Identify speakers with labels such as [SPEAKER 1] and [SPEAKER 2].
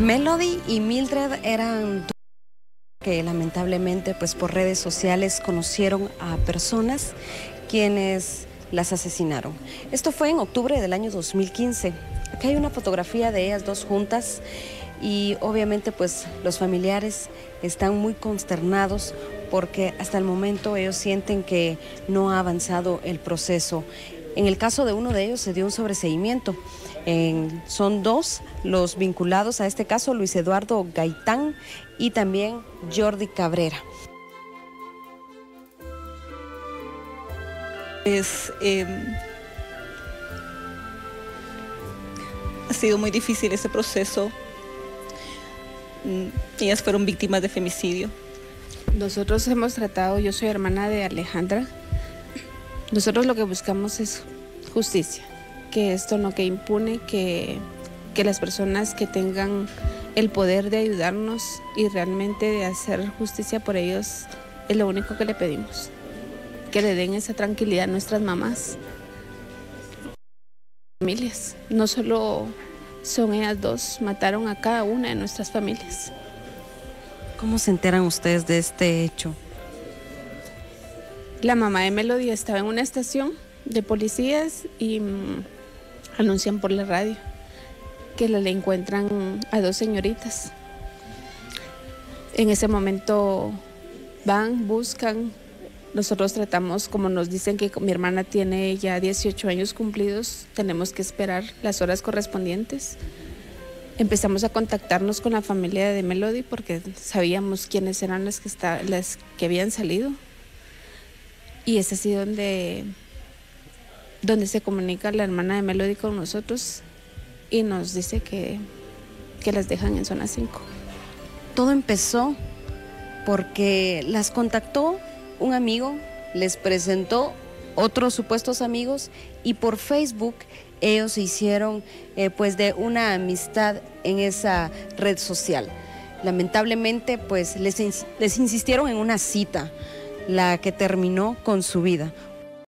[SPEAKER 1] Melody y Mildred eran que lamentablemente pues por redes sociales conocieron a personas quienes las asesinaron. Esto fue en octubre del año 2015. Aquí hay una fotografía de ellas dos juntas y obviamente pues los familiares están muy consternados porque hasta el momento ellos sienten que no ha avanzado el proceso. En el caso de uno de ellos se dio un sobreseimiento. Son dos los vinculados a este caso, Luis Eduardo Gaitán y también Jordi Cabrera.
[SPEAKER 2] Ha sido muy difícil ese proceso. Ellas fueron víctimas de femicidio.
[SPEAKER 3] Nosotros hemos tratado, yo soy hermana de Alejandra, nosotros lo que buscamos es justicia, que esto no quede impune, que las personas que tengan el poder de ayudarnos y realmente de hacer justicia por ellos es lo único que le pedimos, que le den esa tranquilidad a nuestras mamás. Familias, no solo son ellas dos, mataron a cada una de nuestras familias.
[SPEAKER 1] ¿Cómo se enteran ustedes de este hecho?
[SPEAKER 3] La mamá de Melody estaba en una estación de policías y anuncian por la radio que le encuentran a dos señoritas. En ese momento van, buscan. Nosotros tratamos, como nos dicen que mi hermana tiene ya 18 años cumplidos, tenemos que esperar las horas correspondientes. Empezamos a contactarnos con la familia de Melody porque sabíamos quiénes eran las que habían salido. Y es así donde se comunica la hermana de Melody con nosotros y nos dice que las dejan en zona 5.
[SPEAKER 1] Todo empezó porque las contactó un amigo, les presentó otros supuestos amigos y por Facebook ellos se hicieron pues de una amistad en esa red social. Lamentablemente pues les insistieron en una cita, la que terminó con su vida.